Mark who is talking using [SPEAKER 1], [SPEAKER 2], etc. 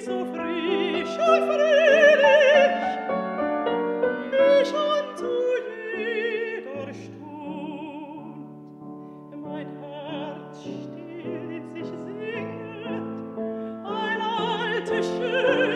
[SPEAKER 1] so frisch und fröhlich, wie schon zu jeder Stund. Mein Herz still in sich singet, ein altes, schönes